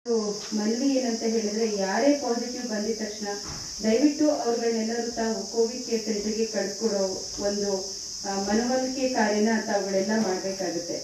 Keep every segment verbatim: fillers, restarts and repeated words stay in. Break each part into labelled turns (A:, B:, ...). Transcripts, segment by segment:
A: ಮನವಿ ಏನಂತ ಹೇಳಿದ್ರೆ ಯಾರೇ ಪಾಸಿಟಿವ್ ಬಂದಿದ ತಕ್ಷಣ ದಯವಿಟ್ಟು ಅವ್ರಗಳನ್ನೆಲ್ಲರೂ ತಾವು ಕೋವಿಡ್ ಕೇರ್ ಸೆಂಟರ್ಗೆ ಕಳಿಸ್ಕೊಡೋ ಒಂದು ಮನವೊಲಿಕೆ ಕಾರ್ಯನ ತಾವುಗಳೆಲ್ಲ ಮಾಡಬೇಕಾಗುತ್ತೆ.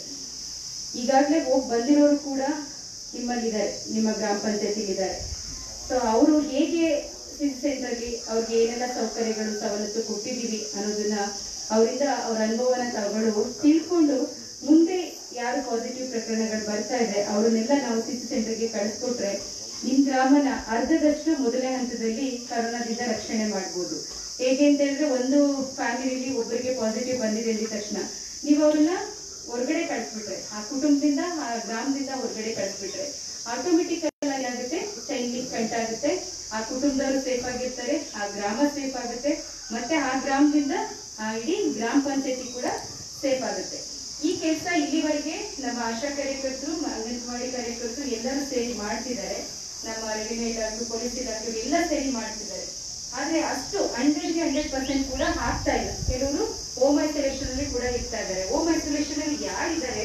A: ಈಗಾಗಲೇ ಹೋಗಿ ಬಂದಿರೋರು ಕೂಡ ನಿಮ್ಮಲ್ಲಿದ್ದಾರೆ, ನಿಮ್ಮ ಗ್ರಾಮ ಪಂಚಾಯತಿಲಿದ್ದಾರೆ. ಸೊ ಅವರು ಹೇಗೆ ಸಿಟಿ ಸೆಂಟರ್ಲಿ ಅವ್ರಿಗೆ ಏನೆಲ್ಲ ಸೌಕರ್ಯಗಳು ಸವಲತ್ತು ಕೊಟ್ಟಿದ್ದೀವಿ ಅನ್ನೋದನ್ನ ಅವರಿಂದ ಅವ್ರ ಅನುಭವನ ತಾವುಗಳು ತಿಳ್ಕೊಂಡು ಮುಂದೆ ಯಾರು ಪಾಸಿಟಿವ್ ಪ್ರಕರಣಗಳು ಬರ್ತಾ ಇದೆ ಅವರನ್ನೆಲ್ಲ ನಾವು ಸಿಟಿ ಸೆಂಟರ್ಗೆ ಕಳಿಸ್ಕೊಟ್ರೆ ನಿಮ್ ಗ್ರಾಮನ ಅರ್ಧದಷ್ಟು ಮೊದಲನೇ ಹಂತದಲ್ಲಿ ಕರೋನಾದಿಂದ ರಕ್ಷಣೆ ಮಾಡ್ಬೋದು. ಹೇಗೆ ಅಂತ ಹೇಳಿದ್ರೆ ಒಂದು ಫ್ಯಾಮಿಲಿಲಿ ಒಬ್ಬರಿಗೆ ಪಾಸಿಟಿವ್ ಬಂದಿದೆ ಅಂದ ತಕ್ಷಣ ನೀವು ಅವ್ರನ್ನ ಹೊರಗಡೆ ಕಳಿಸ್ಬಿಟ್ರೆ, ಆ ಕುಟುಂಬದಿಂದ ಆ ಗ್ರಾಮದಿಂದ ಹೊರಗಡೆ ಕಳಿಸ್ಬಿಟ್ರೆ ಆಟೋಮೆಟಿಕ್ ಆಗಿ ಆಗುತ್ತೆ, ಚೈನ್ ಲಿಂಕ್ ಕಟ್ ಆಗುತ್ತೆ, ಆ ಕುಟುಂಬದವರು ಸೇಫ್ ಆಗಿರ್ತಾರೆ, ಆ ಗ್ರಾಮ ಸೇಫ್ ಆಗುತ್ತೆ, ಮತ್ತೆ ಆ ಗ್ರಾಮದಿಂದ ಆ ಇಡೀ ಗ್ರಾಮ ಪಂಚಾಯತಿ ಕೂಡ ಸೇಫ್ ಆಗುತ್ತೆ. ಈ ಕೆಲಸ ಇಲ್ಲಿವರೆಗೆ ನಮ್ಮ ಆಶಾ ಕಾರ್ಯಕರ್ತರು, ಅಂಗನವಾಡಿ ಕಾರ್ಯಕರ್ತರು ಎಲ್ಲರೂ ಸೇರಿ ಮಾಡ್ತಿದ್ದಾರೆ. ನಮ್ಮ ರೆವಿನ್ಯೂ ಇಲಾಖೆ, ಪೊಲೀಸ್ ಇಲಾಖೆ ಎಲ್ಲ ಸೇರಿ ಮಾಡ್ತಿದ್ದಾರೆ. ಆದ್ರೆ ಅಷ್ಟು ಹಂಡ್ರೆಡ್ಗೆ ಹಂಡ್ರೆಡ್ ಪರ್ಸೆಂಟ್ ಕೂಡ ಆಗ್ತಾ ಇಲ್ಲ. ಕೆಲವರು ಹೋಮ್ ಐಸೋಲೇಷನ್ ಅಲ್ಲಿ ಕೂಡ ಇರ್ತಾ ಇದ್ದಾರೆ. ಹೋಮ್ ಐಸೋಲೇಷನ್ ಅಲ್ಲಿ ಯಾರಿದ್ದಾರೆ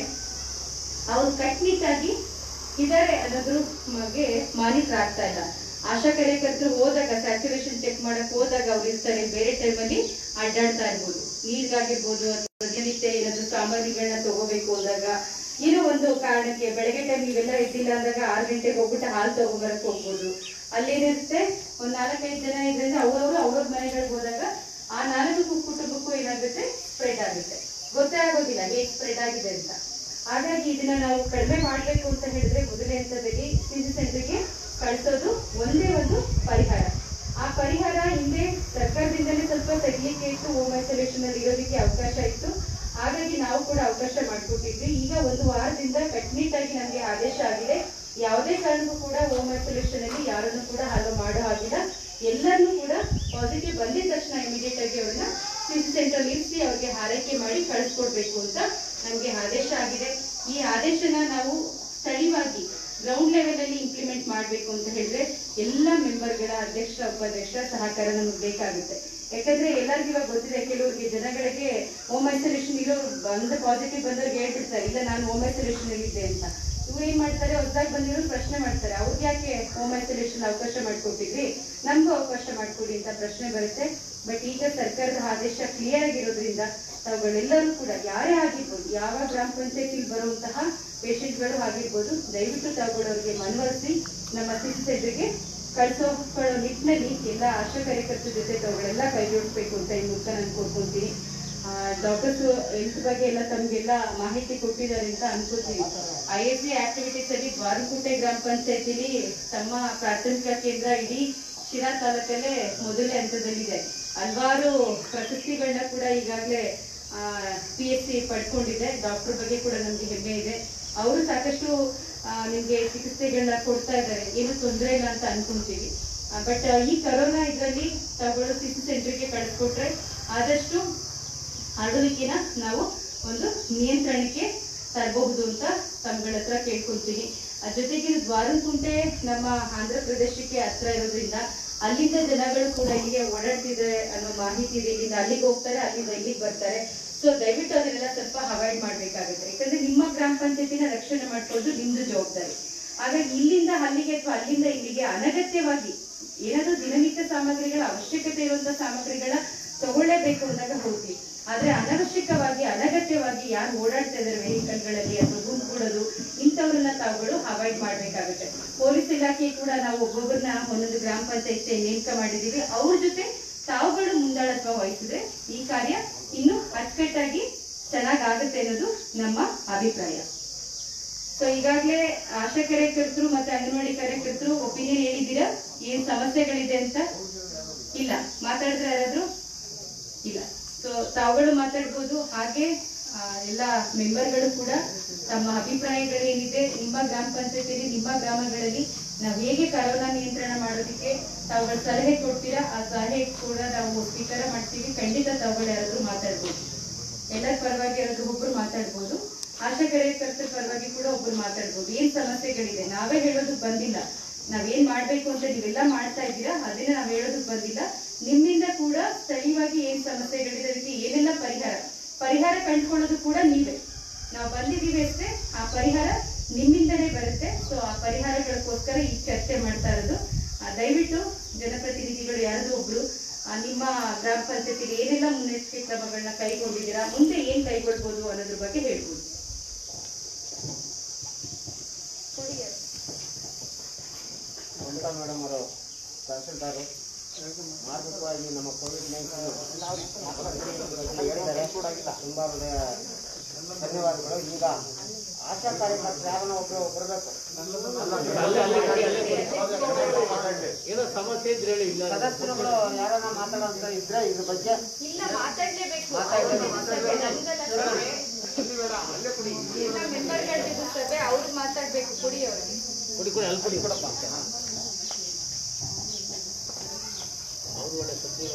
A: ಅವ್ರು ಕಟ್ನಿಟ್ಟಾಗಿ ಇದ್ದಾರೆ ಅನ್ನೋದ್ರ ಬಗ್ಗೆ ಮಾನಿಟರ್ ಆಗ್ತಾ ಇಲ್ಲ. ಆಶಾ ಕಾರ್ಯಕರ್ತರು ಹೋದಾಗ ಸ್ಯಾಚುರೇಷನ್ ಚೆಕ್ ಮಾಡಕ್ ಹೋದಾಗ ಅವ್ರು ಇರ್ತಾರೆ, ಬೇರೆ ಟೈಮಲ್ಲಿ ಅಡ್ಡಾಡ್ತಾ ಇರ್ಬೋದು, ನೀರ್ಗಾಗಿರ್ಬೋದು ಅಥವಾ ದಿನನಿತ್ಯ ಏನಾದ್ರು ಸಾಮಗ್ರಿಗಳನ್ನ ತಗೋಬೇಕು ಅಂದಾಗ ಏನೋ ಒಂದು ಕಾರಣಕ್ಕೆ ಬೆಳಗ್ಗೆ ಟೈಮ್ ನೀವೆಲ್ಲ ಇದ್ದಿಲ್ಲ ಅಂದಾಗ ಆರು ಗಂಟೆಗೆ ಹೋಗ್ಬಿಟ್ಟು ಹಾಲು ತಗೊಂಬರಕ್ ಹೋಗ್ಬೋದು. ಅಲ್ಲೇನಿರುತ್ತೆ ಒಂದ್ ನಾಲ್ಕೈದು ಜನ ಇದ್ರಿಂದ ಅವ್ರವ್ರು ಅವ್ರವ್ರ ಮನೆಗಳಿಗೆ ಹೋದಾಗ ಆ ನಾಲ್ಕು ಕುಟುಂಬಕ್ಕೂ ಏನಾಗುತ್ತೆ, ಸ್ಪ್ರೆಡ್ ಆಗುತ್ತೆ, ಗೊತ್ತೇ ಆಗೋದಿಲ್ಲ ಹೇಗೆ ಸ್ಪ್ರೆಡ್ ಆಗಿದೆ ಅಂತ. ಹಾಗಾಗಿ ಇದನ್ನ ನಾವು ಕಡಿಮೆ ಮಾಡ್ಬೇಕು ಅಂತ ಹೇಳಿದ್ರೆ ಮೊದಲನೇ ಹಂತದಲ್ಲಿ ಸಿಟಿ ಸೆಂಟರ್ಗೆ ಕಳಿಸೋದು ಒಂದೇ ಒಂದು ಪರಿಹಾರ. ಆ ಪರಿಹಾರ ಹಿಂದೆ ಸರ್ಕಾರದಿಂದಲೇ ಸ್ವಲ್ಪ ತೆಗಿಲಿಕ್ಕೆ ಇತ್ತು, ಹೋಮ್ ಐಸೋಲೇಷನ್ ಅಲ್ಲಿ ಇರೋದಕ್ಕೆ ಅವಕಾಶ ಇತ್ತು. ಹಾಗಾಗಿ ನಾವು ಕೂಡ ಅವಕಾಶ ಮಾಡಿಕೊಟ್ಟಿದ್ವಿ. ಈಗ ಒಂದು ವಾರದಿಂದ ಕಟ್ನಿಟ್ಟಾಗಿ ನಮಗೆ ಆದೇಶ ಆಗಿದೆ, ಯಾವುದೇ ಕಾರಣಕ್ಕೂ ಕೂಡ ಹೋಮ್ ಐಸೋಲೇಷನ್ ಅಲ್ಲಿ ಯಾರನ್ನು ಕೂಡ ಹಾಲು ಮಾಡೋ ಹಾಗಿಲ್ಲ. ಎಲ್ಲರನ್ನೂ ಕೂಡ ಪಾಸಿಟಿವ್ ಬಂದಿದ ತಕ್ಷಣ ಇಮಿಡಿಯೇಟ್ ಆಗಿ ಅವ್ರನ್ನ ಸಿಟಿ ಸೆಂಟರ್ ಇರಿಸಿ ಅವ್ರಿಗೆ ಆರೈಕೆ ಮಾಡಿ ಕಳಿಸ್ಕೊಡ್ಬೇಕು ಅಂತ ನಮ್ಗೆ ಆದೇಶ ಆಗಿದೆ. ಈ ಆದೇಶನ ನಾವು ಸ್ಥಳೀಯವಾಗಿ ಗ್ರೌಂಡ್ ಲೆವೆಲ್ ಅಲ್ಲಿ ಇಂಪ್ಲಿಮೆಂಟ್ ಮಾಡಬೇಕು ಅಂತ ಹೇಳಿದ್ರೆ ಎಲ್ಲ ಮೆಂಬರ್ಗಳ ಅಧ್ಯಕ್ಷ ಉಪಾಧ್ಯಕ್ಷರ ಸಹಕಾರ ನಮಗೆ ಬೇಕಾಗುತ್ತೆ. ಯಾಕಂದ್ರೆ ಎಲ್ಲರಿಗೂ ಇವಾಗ ಗೊತ್ತಿದೆ, ಕೆಲವರಿಗೆ ಜನಗಳಿಗೆ ಹೋಮ್ ಐಸೋಲೇಷನ್ ಇರೋರು ಬಂದ ಪಾಸಿಟಿವ್ ಬಂದವ್ರಿಗೆ ಹೇಳ್ಬಿಡ್ತಾರೆ ಇಲ್ಲ ನಾನು ಹೋಮ್ ಐಸೋಲೇಷನ್ ಇದ್ದೆ ಅಂತ. ಇವ್ರು ಏನ್ ಮಾಡ್ತಾರೆ, ಹೊಸದಾಗಿ ಬಂದಿರೋರು ಪ್ರಶ್ನೆ ಮಾಡ್ತಾರೆ, ಅವ್ರಿಗೆ ಯಾಕೆ ಹೋಮ್ ಐಸೋಲೇಷನ್ ಅವಕಾಶ ಮಾಡ್ಕೊಟ್ಟಿದ್ರಿ, ನಮಗೂ ಅವಕಾಶ ಮಾಡ್ಕೊಡಿ ಅಂತ ಪ್ರಶ್ನೆ ಬರುತ್ತೆ. ಬಟ್ ಈಗ ಸರ್ಕಾರದ ಆದೇಶ ಕ್ಲಿಯರ್ ಆಗಿರೋದ್ರಿಂದ ತಾವುಗಳೆಲ್ಲರೂ ಕೂಡ ಯಾರೇ ಆಗಿರ್ಬೋದು, ಯಾವ ಗ್ರಾಮ ಪಂಚಾಯತಿ ಬರುವಂತಹ ಪೇಷಂಟ್ಗಳು ಆಗಿರ್ಬೋದು, ದಯವಿಟ್ಟು ತಾವುಗಳವ್ರಿಗೆ ಮನವೊಲಿಸಿ ನಮ್ಮ ಸಿಟಿ ಸೆಂಟರ್ಗೆ ಕಳಿಸೋಕೊಳ್ಳೋ ನಿಟ್ಟಿನಲ್ಲಿ ಎಲ್ಲ ಆಶಾ ಕಾರ್ಯಕರ್ತರ ಜೊತೆ ತಾವುಗಳೆಲ್ಲ ಕೈ ಜೋಡಿಸ್ಬೇಕು ಅಂತ ಈ ಮೂಲಕ ನಾನು ಕೋರ್ಕೊಂತೀನಿ. ಡಾಕ್ಟರ್ಸ್ ಹೆಲ್ತ್ ಬಗ್ಗೆ ಎಲ್ಲ ತಮಗೆಲ್ಲ ಮಾಹಿತಿ ಕೊಟ್ಟಿದ್ದಾರೆ ಅಂತ ಅನ್ಕೋತೀನಿ. ಐ ಎಸ್ ಸಿ ಆಕ್ಟಿವಿಟೀಸ್ ಅಲ್ಲಿ ದ್ವಾರಕುಂಟೆ ಗ್ರಾಮ ಪಂಚಾಯತಿಲಿ ತಮ್ಮ ಪ್ರಾಥಮಿಕ ಕೇಂದ್ರ ಇಡೀ ಶಿರಾ ತಾಲೂಕಲ್ಲೇ ಮೊದಲನೇ ಹಂತದಲ್ಲಿದೆ. ಹಲವಾರು ಪ್ರಶಸ್ತಿಗಳನ್ನ ಕೂಡ ಈಗಾಗಲೇ ಪಿ ಎಸ್ ಸಿ ಪಡ್ಕೊಂಡಿದೆ. ಡಾಕ್ಟರ್ ಬಗ್ಗೆ ಕೂಡ ನಮ್ಗೆ ಹೆಮ್ಮೆ ಇದೆ. ಅವರು ಸಾಕಷ್ಟು ನಿಮ್ಗೆ ಚಿಕಿತ್ಸೆಗಳನ್ನ ಕೊಡ್ತಾ ಇದ್ದಾರೆ, ಏನು ತೊಂದರೆ ಇಲ್ಲ ಅಂತ ಅನ್ಕೊಂತೀವಿ. ಬಟ್ ಈ ಕರೋನಾ ಇದರಲ್ಲಿ ತಾವುಗಳು ಸಿಟಿ ಸೆಂಟರ್ಗೆ ಕಳಿಸ್ಕೊಟ್ರೆ ಆದಷ್ಟು ಹರಡುವಿಕೆನ ನಾವು ಒಂದು ನಿಯಂತ್ರಣಕ್ಕೆ ತರಬಹುದು ಅಂತ ತಮ್ಗಳ ಹತ್ರ ಕೇಳ್ಕೊಂತೀನಿ. ಜೊತೆಗೆ ದ್ವಾರಕುಂಟೆ ನಮ್ಮ ಆಂಧ್ರ ಪ್ರದೇಶಕ್ಕೆ ಹತ್ರ ಇರೋದ್ರಿಂದ ಅಲ್ಲಿಂದ ಜನಗಳು ಕೂಡ ಇಲ್ಲಿಗೆ ಓಡಾಡ್ತಿದ್ದಾರೆ ಅನ್ನೋ ಮಾಹಿತಿ ಇದೆ. ಇಲ್ಲಿಂದ ಅಲ್ಲಿಗೆ ಹೋಗ್ತಾರೆ, ಅಲ್ಲಿಂದ ಇಲ್ಲಿಗೆ ಬರ್ತಾರೆ. ಸೊ ದಯವಿಟ್ಟು ಅದನ್ನೆಲ್ಲ ಸ್ವಲ್ಪ ಅವಾಯ್ಡ್ ಮಾಡ್ಬೇಕಾಗುತ್ತೆ. ಯಾಕಂದ್ರೆ ನಿಮ್ಮ ಗ್ರಾಮ ಪಂಚಾಯತಿನ ರಕ್ಷಣೆ ಮಾಡ್ಕೊಳ್ಳೋದು ನಿಮ್ದು ಜವಾಬ್ದಾರಿ. ಹಾಗಾಗಿ ಇಲ್ಲಿಂದ ಅಲ್ಲಿಗೆ ಅಥವಾ ಅಲ್ಲಿಂದ ಇಲ್ಲಿಗೆ ಅನಗತ್ಯವಾಗಿ ಏನಾದ್ರೂ ದಿನನಿತ್ಯ ಸಾಮಗ್ರಿಗಳ ಅವಶ್ಯಕತೆ ಇರುವಂತಹ ಸಾಮಗ್ರಿಗಳ ತಗೊಳ್ಳೇಬೇಕು ಅಂದಾಗ ಹೋಗಿ, ಆದ್ರೆ ಅನವಶ್ಯಕವಾಗಿ ಅನಗತ್ಯವಾಗಿ ಯಾರು ಓಡಾಡ್ತಾ ಇದಾರೆ ವೆಹಿಕಲ್ಗಳಲ್ಲಿ ಅಥವಾ ಗುಂಪುಗೂಡೋದು ಇಂಥವ್ರನ್ನ ತಾವುಗಳು ಅವಾಯ್ಡ್ ಮಾಡ್ಬೇಕಾಗುತ್ತೆ. ಪೊಲೀಸ್ ಇಲಾಖೆ ಕೂಡ ನಾವು ಒಬ್ಬೊಬ್ಬರನ್ನ ಒಂದೊಂದು ಗ್ರಾಮ ಪಂಚಾಯತಿ ನೇಮಕ ಮಾಡಿದೀವಿ. ಅವ್ರ ಜೊತೆ ತಾವುಗಳು ಮುಂದಾಳತ್ವ ವಹಿಸಿದ್ರೆ ಈ ಕಾರ್ಯ ಇನ್ನು ಅಚ್ಚುಕಟ್ಟಾಗಿ ಚೆನ್ನಾಗಾಗುತ್ತೆ ಅನ್ನೋದು ನಮ್ಮ ಅಭಿಪ್ರಾಯ. ಸೊ ಈಗಾಗಲೇ ಆಶಾ ಕಾರ್ಯಕರ್ತರು ಮತ್ತೆ ಅಂಗನವಾಡಿ ಕಾರ್ಯಕರ್ತರು ಒಪಿನಿಯನ್ ಹೇಳಿದ್ದೀರಾ, ಏನ್ ಸಮಸ್ಯೆಗಳಿದೆ ಅಂತ. ಇಲ್ಲ ಮಾತಾಡಿದ್ರೆ ಯಾರಾದ್ರೂ ಇಲ್ಲ. ಸೊ ತಾವುಗಳು ಮಾತಾಡ್ಬೋದು. ಹಾಗೆ ಎಲ್ಲ ಮೆಂಬರ್ಗಳು ಕೂಡ ತಮ್ಮ ಅಭಿಪ್ರಾಯಗಳೇನಿದೆ, ನಿಮ್ಮ ಗ್ರಾಮ ಪಂಚಾಯತಿಯಲ್ಲಿ ನಿಮ್ಮ ಗ್ರಾಮಗಳಲ್ಲಿ ನಾವು ಹೇಗೆ ಕರೋನಾ ನಿಯಂತ್ರಣ ಮಾಡೋದಕ್ಕೆ ತಾವುಗಳು ಸಲಹೆ ಕೊಡ್ತೀರಾ, ಆ ಸಲಹೆ ಕೂಡ ನಾವು ಸ್ವೀಕಾರ ಮಾಡ್ತೀವಿ. ಖಂಡಿತ ತಾವುಗಳು ಯಾರಾದ್ರೂ ಮಾತಾಡ್ಬೋದು. ಎಲ್ಲರ ಪರವಾಗಿ ಯಾರಾದ್ರೂ ಒಬ್ರು ಮಾತಾಡ್ಬೋದು. ಆಶಾ ಕಾರ್ಯಕರ್ತರ ಪರವಾಗಿ ಕೂಡ ಒಬ್ರು ಮಾತಾಡ್ಬೋದು. ಏನ್ ಸಮಸ್ಯೆಗಳಿದೆ ನಾವೇ ಹೇಳೋದಕ್ ಬಂದಿಲ್ಲ, ನಾವೇನ್ ಮಾಡ್ಬೇಕು ಅಂತ ನೀವೆಲ್ಲ ಮಾಡ್ತಾ ಇದ್ದೀರಾ, ಅದನ್ನ ನಾವ್ ಹೇಳೋದಕ್ ಬಂದಿಲ್ಲ. ನಿಮ್ಮಿಂದ ಕೂಡ ಸ್ಥಳೀಯವಾಗಿ ಏನ್ ಸಮಸ್ಯೆಗಳಿದೆ, ಅದಕ್ಕೆ ಏನೆಲ್ಲ ಪರಿಹಾರ ಪರಿಹಾರ ಕಂಡುಕೊಳ್ಳೋದು ಕೂಡ ನೀವೇ. ನಾವು ಬಂದಿದ್ದೀವಿ ಅಷ್ಟೇ, ಆ ಪರಿಹಾರ ನಿಮ್ಮಿಂದಲೇ ಬರುತ್ತೆ. ಸೊ ಆ ಪರಿಹಾರಗಳಿಗೋಸ್ಕರ ಈ ಚರ್ಚೆ ಮಾಡ್ತಾ ಇರೋದು. ದಯವಿಟ್ಟು ಜನಪ್ರತಿನಿಧಿಗಳು ಯಾರಾದ್ರೂ ಒಬ್ರು ನಿಮ್ಮ ಗ್ರಾಮ ಪಂಚಾಯತಿಗೆ ಏನೆಲ್ಲ ಮುನ್ನೆಚ್ಚರಿಕೆ ಕ್ರಮಗಳನ್ನ ಕೈಗೊಂಡಿದ್ದೀರಾ, ಮುಂದೆ ಏನ್ ಕೈಗೊಳ್ಬಹುದು ಅನ್ನೋದ್ರ ಬಗ್ಗೆ ಹೇಳ್ಬೋದು.
B: ಮೇಡಮ್ ಅವರು ತಹಸೀಲ್ದಾರು ಮಾರ್ಮಿಕವಾಗಿ ನಮ್ಮ ಕೋವಿಡ್ ನೈನ್ಟೀನ್ ಹೇಳಿದ್ದಾರೆ. ತುಂಬಾ ಧನ್ಯವಾದಗಳು. ಈಗ ಆಶಾ ಕಾರ್ಯಕರ್ತರು ಯಾರನ್ನ ಒಬ್ಬರು ಬರಬೇಕು, ಏನೋ ಸಮಸ್ಯೆ ಇದ್ರೆ ಹೇಳಿ. ಇಲ್ಲ ಸದಸ್ಯರುಗಳು ಯಾರನ್ನ ಮಾತಾಡೋಂತ ಇದ್ರೆ ಇದ್ರ ಬಗ್ಗೆ
C: ಇಲ್ಲ ಮಾತಾಡ್ಲೇಬೇಕು. ಮೆಂಬರ್ಗಳು ಸಭೆ ಅವ್ರು ಮಾತಾಡ್ಬೇಕು. ಕೊಡಿ ಅವ್ರಿಗೆ
B: ಕೊಡಿ ಕೊಡಿ ಅಲ್ಲಿ ಕೊಡಿ ಕೊಡಪ್ಪ. ಅವರು ಒಳ್ಳೆ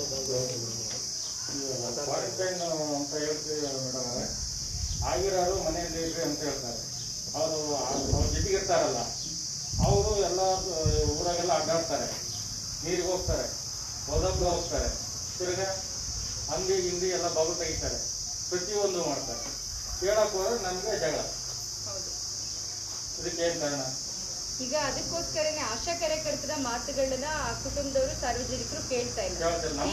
D: ಕ್ವಾರಂಟೈನ್ ಅಂತ ಹೇಳ್ತೀವಿ ಮೇಡಮ್ ಅವರೇ. ಆಗಿರೋರು ಮನೆಯಲ್ಲಿ ಇರ್ರಿ ಅಂತ ಹೇಳ್ತಾರೆ. ಅವರು ಅವ್ರ ಜೊತೆಗೆ ಇರ್ತಾರಲ್ಲ, ಅವರು ಎಲ್ಲ ಊರಾಗೆಲ್ಲ ಅಡ್ಡಾಡ್ತಾರೆ, ನೀರಿಗೆ ಹೋಗ್ತಾರೆ, ಹೊಲಕ್ಕೆ ಹೋಗ್ತಾರೆ, ತಿರ್ಗ ಅಂಗಡಿ ಗಿಂಡಿ ಎಲ್ಲ ಬಾಗಿಲು ತೆಗಿತಾರೆ, ಪ್ರತಿಯೊಂದು ಮಾಡ್ತಾರೆ. ಕೇಳಕ್ ಹೋದ್ರೆ ನಮಗೆ ಜಗಳ. ಇದಕ್ಕೆ ಏನ್ ಕಾರಣ?
C: ಈಗ ಅದಕ್ಕೋಸ್ಕರನೇ ಆಶಾ ಕಾರ್ಯಕರ್ತರ ಮಾತುಗಳನ್ನ ಆ ಕುಟುಂಬದವರು ಸಾರ್ವಜನಿಕರು ಕೇಳ್ತಾ ಇಲ್ಲ.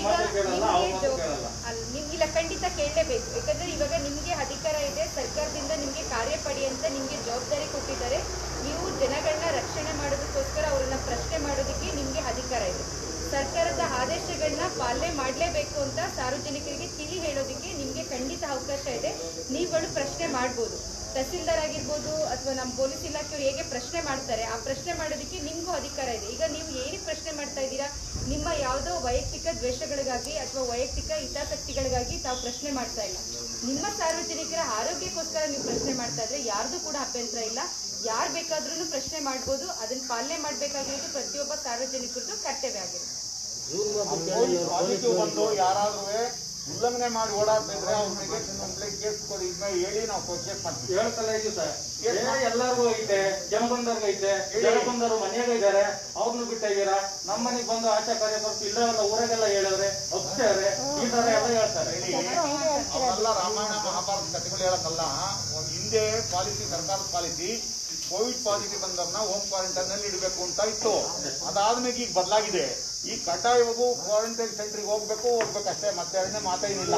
C: ಇಲ್ಲ, ಖಂಡಿತ ಕೇಳಲೇಬೇಕು. ಯಾಕಂದ್ರೆ ಇವಾಗ ನಿಮ್ಗೆ ಅಧಿಕಾರ ಇದೆ, ಸರ್ಕಾರದಿಂದ ನಿಮ್ಗೆ ಕಾರ್ಯಪಡಿ ಅಂತ ನಿಮ್ಗೆ ಜವಾಬ್ದಾರಿ ಕೊಟ್ಟಿದ್ದಾರೆ. ನೀವು ಜನಗಳನ್ನ ರಕ್ಷಣೆ ಮಾಡೋದಕ್ಕೋಸ್ಕರ ಅವ್ರನ್ನ ಪ್ರಶ್ನೆ ಮಾಡೋದಕ್ಕೆ ನಿಮ್ಗೆ ಅಧಿಕಾರ ಇದೆ. ಸರ್ಕಾರದ ಆದೇಶಗಳನ್ನ ಪಾಲನೆ ಮಾಡಲೇಬೇಕು ಅಂತ ಸಾರ್ವಜನಿಕರಿಗೆ ತಿಳಿ ಹೇಳೋದಕ್ಕೆ ನಿಮ್ಗೆ ಖಂಡಿತ ಅವಕಾಶ ಇದೆ. ನೀವುಗಳು ಪ್ರಶ್ನೆ ಮಾಡ್ಬೋದು. ತಹಸೀಲ್ದಾರ್ ಆಗಿರ್ಬೋದು ಅಥವಾ ನಮ್ಮ ಪೊಲೀಸ್ ಇಲಾಖೆಯವರು ಹೇಗೆ ಪ್ರಶ್ನೆ ಮಾಡ್ತಾರೆ, ಆ ಪ್ರಶ್ನೆ ಮಾಡೋದಕ್ಕೆ ನಿಮಗೂ ಅಧಿಕಾರ ಇದೆ. ಈಗ ನೀವು ಏನಕ್ಕೆ ಪ್ರಶ್ನೆ ಮಾಡ್ತಾ ಇದ್ದೀರಾ? ನಿಮ್ಮ ಯಾವುದೋ ವೈಯಕ್ತಿಕ ದ್ವೇಷಗಳಿಗಾಗಿ ಅಥವಾ ವೈಯಕ್ತಿಕ ಹಿತಾಸಕ್ತಿಗಳಿಗಾಗಿ ತಾವು ಪ್ರಶ್ನೆ ಮಾಡ್ತಾ ಇಲ್ಲ. ನಿಮ್ಮ ಸಾರ್ವಜನಿಕರ ಆರೋಗ್ಯಕ್ಕೋಸ್ಕರ ನೀವು ಪ್ರಶ್ನೆ ಮಾಡ್ತಾ ಇದ್ರೆ ಯಾರ್ದು ಕೂಡ ಅಭ್ಯಂತರ ಇಲ್ಲ. ಯಾರು ಬೇಕಾದ್ರೂ ಪ್ರಶ್ನೆ ಮಾಡ್ಬೋದು. ಅದನ್ನ ಪಾಲನೆ ಮಾಡಬೇಕಾಗಿರೋದು ಪ್ರತಿಯೊಬ್ಬ ಸಾರ್ವಜನಿಕರದ್ದು ಕರ್ತವ್ಯ ಆಗಿರುತ್ತೆ.
E: ಯಾರಾದ್ರೂ ಉಲ್ಲಂಘನೆ ಮಾಡಿ ಓಡಾಡ್ತಿದ್ರೆ ಅವ್ರಿಗೆ ಕಂಪ್ಲೇಂಟ್ ಕೇಸ್ ಕೊಡಿ ಹೇಳಿ ನಾವು ಕೇಸ್ ಮಾಡ್ತೀವಿ.
D: ಹೇಳ್ತಲ್ಲ ಇದು ಸರ್, ಎಲ್ಲರಿಗೂ ಐತೆ, ಜನ ಬಂದವ್ರಿಗೆ ಐತೆ, ಜನ ಬಂದವರು ಮನೆಯಾಗ ಇದ್ದಾರೆ, ಅವ್ರನ್ನು ಬಿಟ್ಟಿದ್ದೀರಾ. ನಮ್ಮ ಮನೆಗೆ ಬಂದು ಆಶಾ ಕಾರ್ಯಕರ್ತರು ಇಲ್ಲವಲ್ಲ ಊರಾಗೆಲ್ಲ ಹೇಳಿದ್ರೆ ಒಪ್ತಾರೆ, ಈ ತರ ಎಲ್ಲ ಹೇಳ್ತಾರೆ.
E: ಅವೆಲ್ಲ ರಾಮಾಯಣ ಮಹಾಭಾರತ ಕಥೆಗಳು ಹೇಳಕ್ಕಲ್ಲ. ಒಂದು ಹಿಂದೆ ಪಾಲಿಸಿ, ಸರ್ಕಾರದ ಪಾಲಿಸಿ ಕೋವಿಡ್ ಪಾಸಿಟಿವ್ ಬಂದವ್ರನ್ನ ಹೋಮ್ ಕ್ವಾರಂಟೈನ್ ನಲ್ಲಿ ಇಡಬೇಕು ಅಂತ ಇತ್ತು. ಅದಾದ್ಮೇಲೆ ಈಗ ಬದಲಾಗಿದೆ. ಈ ಕಡ್ಡಾಯವಾಗೂ ಕ್ವಾರಂಟೈನ್ ಸೆಂಟ್ರಿಗೆ ಹೋಗ್ಬೇಕು ಹೋಗ್ಬೇಕಷ್ಟೇ, ಮತ್ತೆ ಎರಡನೇ ಮಾತೇನಿಲ್ಲ.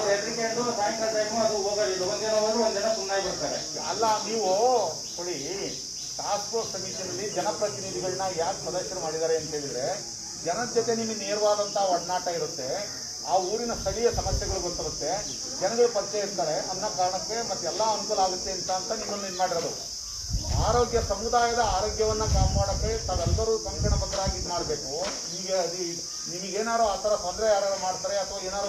E: ಅಲ್ಲ, ನೀವು ಕೊಡಿ. ಟಾಸ್ಕ್ ಫೋರ್ಸ್ ಸಮಿತಿಯಲ್ಲಿ ಜನಪ್ರತಿನಿಧಿಗಳನ್ನ ಯಾಕೆ ಸದಸ್ಯರು ಮಾಡಿದ್ದಾರೆ ಅಂತ ಹೇಳಿದ್ರೆ, ಜನದ ಜೊತೆ ನಿಮಗೆ ನೇರವಾದಂತಹ ಒಡನಾಟ ಇರುತ್ತೆ, ಆ ಊರಿನ ಸ್ಥಳೀಯ ಸಮಸ್ಯೆಗಳು ಗೊತ್ತಿರುತ್ತೆ, ಜನಗಳು ಪರಿಚಯ ಇರ್ತಾರೆ ಅನ್ನೋ ಕಾರಣಕ್ಕೆ ಮತ್ತೆ ಎಲ್ಲಾ ಅನುಕೂಲ ಆಗುತ್ತೆ ಅಂತ ಅಂತ ನಿಮ್ಮನ್ನು ಇದು ಮಾಡಿರೋದು. ಆರೋಗ್ಯ ಸಮುದಾಯದ ಆರೋಗ್ಯವನ್ನ ಕಾಪಾಡಕ್ಕೆ ತಾವೆಲ್ಲರೂ ಕಂಕಣಬದ್ಧರಾಗಿ ಇದು ಮಾಡಬೇಕು. ಈಗ ನಿಮಗೇನಾರು ಆ ಥರ ತೊಂದರೆ ಯಾರು ಮಾಡ್ತಾರೆ ಅಥವಾ ಏನಾರು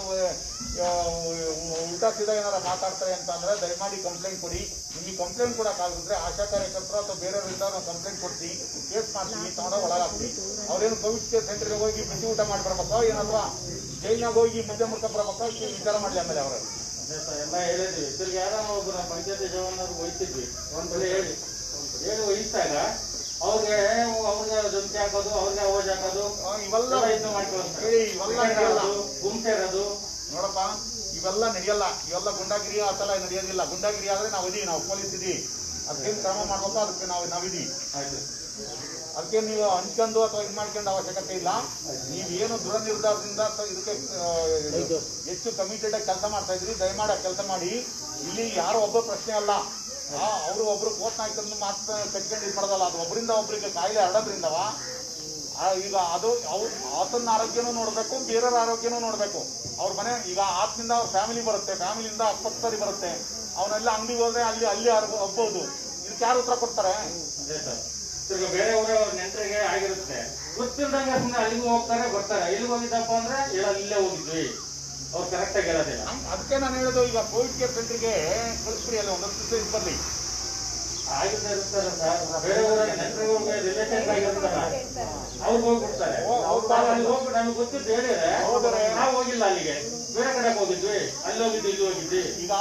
E: ಉಲ್ಟಾ ಸೀದಾ ಏನಾರು ಮಾತಾಡ್ತಾರೆ ಅಂತ ಅಂದ್ರೆ ದಯಮಾಡಿ ಕಂಪ್ಲೇಂಟ್ ಕೊಡಿ. ನಿಮಗೆ ಕಂಪ್ಲೇಂಟ್ ಕೊಡೋಕ್ಕಾಗಿದ್ರೆ ಆಶಾ ಕಾರ್ಯಕರ್ತರು ಅಥವಾ ಬೇರೆಯವರಿಂದ ನಾವು ಕಂಪ್ಲೇಂಟ್ ಕೊಡ್ತೀವಿ, ಕೇಸ್ ಮಾಡ್ತೀವಿ, ತಗೊಂಡೋಗಿ ಒಳಗಾಗ್ತೀವಿ. ಅವ್ರೇನು ಕೋವಿಡ್ ಕೇರ್ ಸೆಂಟರ್ಗೆ ಹೋಗಿ ಬಿಸಿ ಊಟ ಮಾಡಿ ಬರ್ಬೇಕಾ ಏನಲ್ವಾ, ಜೈಲ್ನಾಗ ಹೋಗಿ ಮುದ್ದೆ ಮುಡ್ಕೊಂಡು ಬರ್ಬೇಕಾ ವಿಚಾರ ಮಾಡಲಿ. ಆಮೇಲೆ ಅವರು
D: ಎಲ್ಲ ಹೇಳಿದ್ವಿ. ತಿರ್ಗಿ ಯಾರೋ ಒಬ್ಬರು ಪಂಚಾಯತಿ ಜವಾನರು ಒಯ್ತಿದ್ವಿ, ಒಂದ್ಸಲ ಹೇಳಿ ಹೇಳಿ ಒಯ್ತಾಗ ಅವ್ರಿಗೆ ಅವ್ರಿಗೆ ಜಂತಿ ಹಾಕೋದು, ಅವ್ರಿಗೆ ಅವಾಜ್ ಹಾಕೋದು, ಇವೆಲ್ಲ ಇದು ಮಾಡ್ಕೊಳ್ಳೋದು, ಇವೆಲ್ಲ ಗುಂಪೇರೋದು.
E: ನೋಡಪ್ಪ, ಇವೆಲ್ಲ ನಡೆಯಲ್ಲ. ಇವೆಲ್ಲ ಗುಂಡಾಗಿರಿ ಆ ಥರ ನಡೆಯೋದಿಲ್ಲ. ಗುಂಡಾಗಿರಿ ಆದ್ರೆ ನಾವು ಇದೀವಿ, ನಾವು ಪೊಲೀಸ್ ಇದೀವಿ, ಅದಕ್ಕೇನು ಕ್ರಮ ಮಾಡ್ಬೇಕು, ಅದಕ್ಕೆ ನಾವು ನಾವಿದೀವಿ. ಅದಕ್ಕೆ ನೀವು ಹಂಚ್ಕೊಂಡು ಅಥವಾ ಇದು ಮಾಡ್ಕೊಂಡು ಅವಶ್ಯಕತೆ ಇಲ್ಲ. ನೀವೇನು ದೃಢ ನಿರ್ಧಾರದಿಂದ ಇದಕ್ಕೆ ಹೆಚ್ಚು ಕಮಿಟೆಡ್ ಆಗಿ ಕೆಲಸ ಮಾಡ್ತಾ ಇದ್ರಿ, ದಯಮಾಡಿ ಕೆಲಸ ಮಾಡಿ. ಇಲ್ಲಿ ಯಾರು ಒಬ್ಬ ಪ್ರಶ್ನೆ ಅಲ್ಲ. ಅವರು ಒಬ್ರು ಕೋಟ್ ನಾಯಕರನ್ನು ಮಾತ್ರ ಕಟ್ಕೊಂಡು ಇದು ಮಾಡೋದಲ್ಲ, ಅದು ಒಬ್ಬರಿಂದ ಒಬ್ಬರಿಗೆ ಕಾಯಿಲೆ ಹರಡೋದ್ರಿಂದವ. ಈಗ ಅದು ಅವ್ರ ಆತನ ಆರೋಗ್ಯನೂ ನೋಡ್ಬೇಕು, ಬೇರೆಯವ್ರ ಆರೋಗ್ಯನೂ ನೋಡ್ಬೇಕು. ಅವ್ರ ಮನೆ ಈಗ ಆತನಿಂದ ಅವ್ರ ಫ್ಯಾಮಿಲಿ ಬರುತ್ತೆ, ಫ್ಯಾಮಿಲಿಯಿಂದ ಅಪ್ಪತ್ತರಿ ಬರುತ್ತೆ. ಅವನೆಲ್ಲ ಅಂಗಡಿಗೆ ಹೋದ್ರೆ ಅಲ್ಲಿ ಅಲ್ಲಿ ಒಪ್ಪಬಹುದು. ಇದಕ್ಕೆ ಯಾರು ಉತ್ತರ ಕೊಡ್ತಾರೆ?
D: ಬೇರೆ ಊರ ನೆಂಟರಿಗೆ ಆಗಿರುತ್ತೆ, ಗೊತ್ತಿಲ್ದಂಗೆ ಸುಮ್ಮನೆ ಅಲ್ಲಿಗೂ ಹೋಗ್ತಾರೆ ಬರ್ತಾರೆ. ಇಲ್ಲಿಗೆ ಹೋಗಿದ್ದಪ್ಪ ಅಂದ್ರೆ ಹೇಳೋದು ಇಲ್ಲೇ ಹೋಗಿದ್ವಿ, ಅವ್ರು ಕರೆಕ್ಟ್ ಆಗಿ ಹೇಳೋದಿಲ್ಲ.
E: ಅದಕ್ಕೆ ನಾನು ಹೇಳೋದು, ಈಗ ಕೋವಿಡ್ ಕೇರ್ ಸೆಂಟರ್ಗೆ ಕಳಿಸ್ಬಿಡಿ, ಅಲ್ಲಿ ಒಂದೊಂದು ದಿವಸ ಇದು ಬರ್ಲಿ.
D: ಆಗಿದ್ದ ಇರ್ತಾರೆ ಸರ್, ಬೇರೆ ಊರ ನೆಂಟರಿಗೆ ರಿಲೇಷನ್ ಆಗಿರ್ತಾರ, ಅವ್ರಿಗೆ ಹೋಗ್ಬಿಡ್ತಾರೆ. ಅಲ್ಲಿ ಹೋಗ್ಬಿಟ್ಟು ನಮ್ಗೆ ಗೊತ್ತಿದ್ದು ಹೇಳಿದ್ರೆ ನಾವು ಹೋಗಿಲ್ಲ, ಅಲ್ಲಿಗೆ ಬೇರೆ ಕಡೆಗೆ ಹೋಗಿದ್ವಿ, ಅಲ್ಲಿ ಹೋಗಿದ್ವಿ, ಇಲ್ಲಿ ಹೋಗಿದ್ವಿ.
E: ಈಗ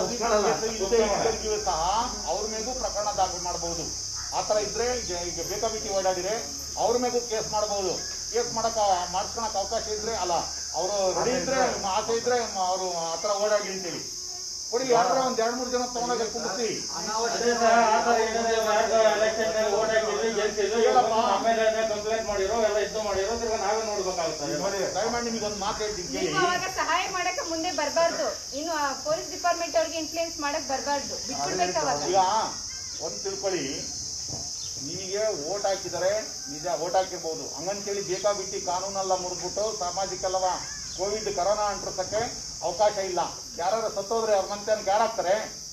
E: ಸಹ ಅವ್ರ ಮೇಗೂ ಪ್ರಕರಣ ದಾಖಲು ಮಾಡಬಹುದು. ಆತರ ಇದ್ರೆ ಈಗ ಬೇಕಾಬಿಟ್ಟಿ ಓಡಾಡಿದ್ರೆ ಅವ್ರ ಮೇಗೂ ಕೇಸ್ ಮಾಡಬಹುದು. ಕೇಸ್ ಮಾಡಕ್ ಮಾಡಿಸ್ಕೊಳಕ್ ಅವಕಾಶ ಇದ್ರೆ ಅಲ್ಲ, ಅವರು ರೆಡಿ ಇದ್ರೆ ಆಸೆ ಇದ್ರೆ ಅವರು ಆತರ ಓಡಾಡಿ ಅಂತೇಳಿ ಕೊಡಿ, ಯಾರಾದ್ರೂ ಒಂದ್ ಎರಡ್ ಮೂರು ಜನ ತಗೊಂಡಾಗ ಕುಂಡಿಸಿ.
D: ಅದೇ ಸರ್, ಆ ಥರ ಏನಾದ್ರೆ ಯಾರ್ದೋ ಎಲೆಕ್ಷನ್ ನಲ್ಲಿ ಓಟ್ ಹಾಕಿದ್ರು ಗೆಲ್ಸಿದ್ರು ಆಮೇಲೆ ಕಂಪ್ಲೇಂಟ್ ಮಾಡಿರೋ ಎಲ್ಲ ಇದು ಮಾಡಿರೋ ತಿರ್ಗ ನಾವೇ ನೋಡ್ಬೇಕಾಗುತ್ತೆ.
E: ದಯಮಾಡಿ ನಿಮಗೆ ಒಂದು ಮಾತು ಹೇಳ್ತೀನಿ ಕೇಳಿ.
C: ನೀವು ಅವಾಗ ಸಹಾಯ ಮಾಡಕ್ಕೆ ಮುಂದೆ ಬರಬಾರ್ದು. ಇನ್ನು ಪೊಲೀಸ್ ಡಿಪಾರ್ಟ್ಮೆಂಟ್ ಅವ್ರಿಗೆ ಇನ್ಫ್ಲೂಯೆನ್ಸ್ ಮಾಡಕ್ ಬರಬಾರ್ದು, ಬಿಟ್ಬಿಡ್ಬೇಕು ಅವಾಗ.
E: ಈಗ ಒಂದ್ ತಿಳ್ಕೊಳ್ಳಿ, ನಿಮಗೆ ಓಟ್ ಹಾಕಿದರೆ ನಿಜ ಓಟ್ ಹಾಕಿರ್ಬೋದು, ಹಂಗಂತೇಳಿ ಬೇಕಾಬಿಟ್ಟಿ ಕಾನೂನೆಲ್ಲ ಮುರಿದ್ಬಿಟ್ಟು ಸಾಮಾಜಿಕ ಅಲ್ಲವ ಕೋವಿಡ್ ಕರೋನಾ ಅಂಟಿಸಕ್ಕೆ ಅವಕಾಶ ಇಲ್ಲ. ಯಾರು ಸತ್ತೋದ್ರೆ ಅವ್ರ ಮಂತ್ಯಾನಕ್ಕೆ ಯಾರಾಗ್ತಾರೆ?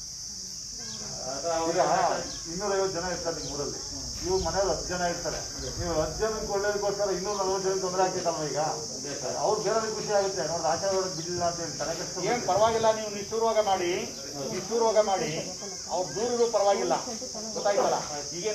F: ಇನ್ನೂರೈವತ್ತು ಜನ ಇರ್ತಾರೆ ನಿಮ್ಮ ಊರಲ್ಲಿ, ನೀವು ಮನೇಲಿ ಹತ್ತು ಜನ ಇರ್ತಾರೆ. ನೀವು ಹತ್ತು ಜನಕ್ಕೆ ಒಳ್ಳೇದಕ್ಕೋಸ್ಕರ ಇನ್ನೂರ ನಲ್ವತ್ತು ಜನ ತೊಂದರೆ ಆಗ್ತೈತಲ್ವ? ಈಗ ಅವ್ರು ಬೇರೆ ಖುಷಿ ಆಗುತ್ತೆ ನೋಡ್ರಿ, ಆಶೀರ್ವಾದ ಬಿಡ್ಲಿಲ್ಲ ಅಂತ ಹೇಳಿ ತಲೆ ಕಷ್ಟ.
E: ಏನ್ ಪರವಾಗಿಲ್ಲ, ನೀವು ನಿಷ್ಠೂರವಾಗ ಮಾಡಿ ನಿಷ್ಠೂರವಾಗ ಮಾಡಿ ಅವ್ರು ದೂರ ಪರವಾಗಿಲ್ಲ, ಗೊತ್ತಾಯ್ತಲ್ಲ. ಈಗ